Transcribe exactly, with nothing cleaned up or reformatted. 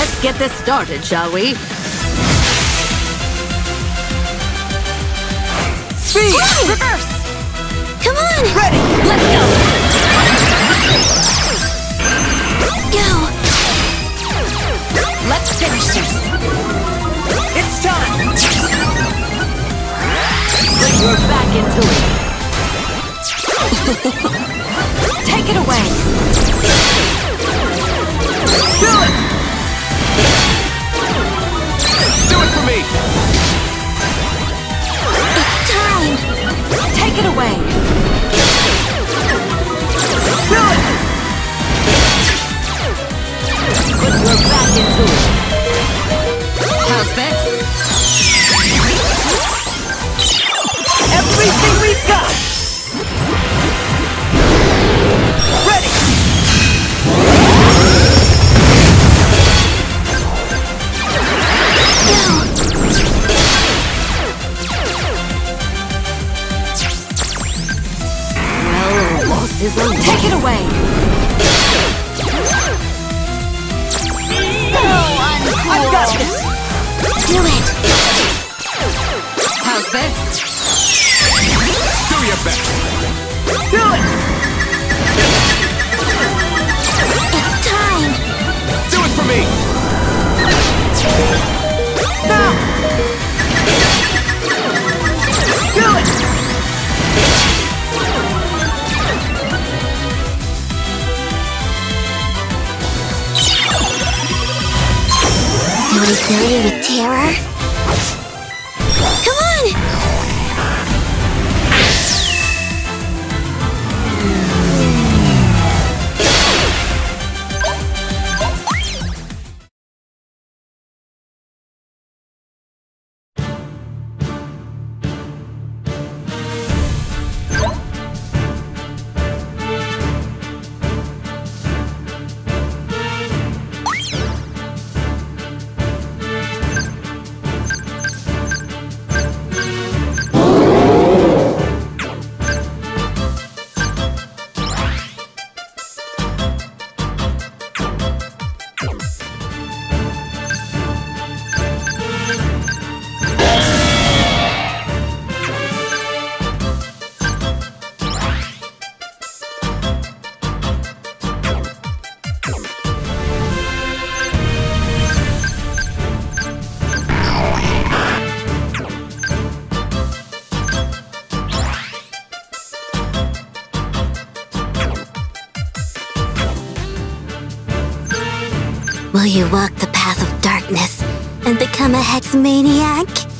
Let's get this started, shall we? Speed! Reverse! Come on! Ready! Let's go! Go! Let's finish this! It's time! Put your back into it! Take it away! Do it! Do it for me! It's time! Take it away! Do it! Put your back into it! How's this? Everything we've got! Ready! Well, lost his own. Take it away! I've got this! Do it! How's this? Do your best! Do it! It's time! Do it for me! Now! Do it! Do I fill you with terror? Come on! Will you walk the path of darkness and become a hex maniac?